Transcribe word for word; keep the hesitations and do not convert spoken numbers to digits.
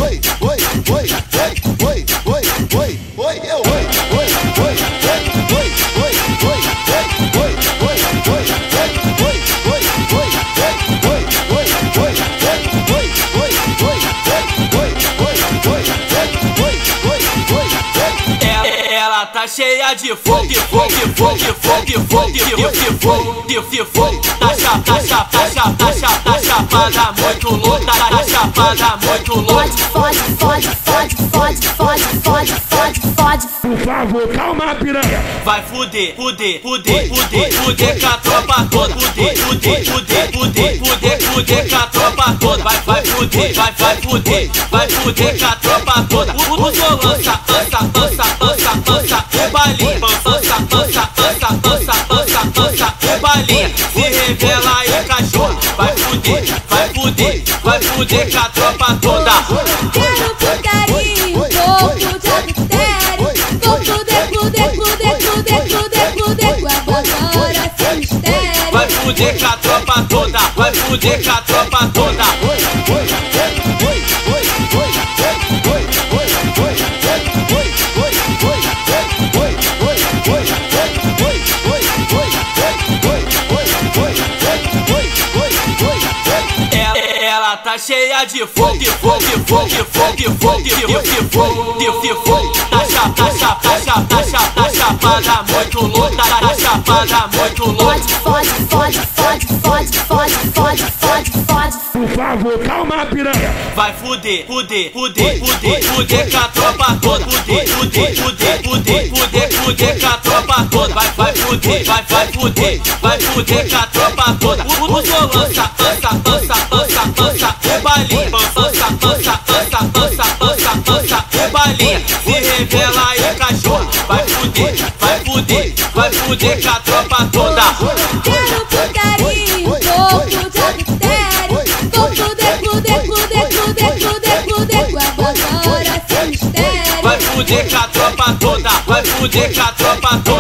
oi, oi, oi, oi, oi, oi, oi, eu oi, oi, oi, oi, oi, oi, oi, oi, oi, oi, oi, ela tá cheia de fogo, de fogo, de fogo, de fogo, de fogo, de fogo, de fogo. Tá chapa, tá chapa, tá chapa, tá chapa, tá chapada muito louca, tá chapada muito louca. Fode, fode, fode, fode, fode, fode, fode, fode. Por favor, calma, piranha. Vai fuder, fuder, fuder, fuder, fuder com a tropa toda. Fuder, fuder, fuder, fuder, fuder, fuder com a tropa toda. Vai, vai fuder, vai, vai fuder, vai fuder com a tropa toda. Usou lança, lança, lança, lança, lança, rebalinha. Lança, lança, lança, lança, lança, lança, rebalinha. Se revela aí, cachorro. Vai fuder, vai fuder, vai fuder com a tropa toda. Quero putarinho, pouco de adultério. Vou fuder, fuder, fuder, fuder, fuder, fuder com a bagora sem mistério. Vai fuder com a tropa toda, vai fuder com a tropa toda. Ela tá cheia de fogo, de fogo, de fogo, de fogo, de fogo, de fogo, de fogo. Tá chapa, tá chapa, tá chapa, tá chapa, tá chapada muito louca, tá chapada muito louca. Fode, fode, fode, fode, fode, fode, fode, fode. Por favor, calma, piranha. Vai fuder, fuder, fuder, fuder, fuder com a tropa toda. Fuder, fuder, fuder, fuder, fuder, fuder com a tropa toda. Vai, vai fuder, vai, vai fuder, vai fuder com a tropa toda. Usou lança, lança, lança, lança, lança, rebalinha. Lança, lança, lança, lança, lança, lança, rebalinha. Se revela aí, cachorro. Vai fuder, vai fuder, vai fuder com a tropa toda. Quero putarinho, pouco de adultério. Vou fuder, fuder, fuder, fuder, fuder, fuder com a bagora sem mistério. Vai fuder com a tropa toda, vai fuder com a tropa toda.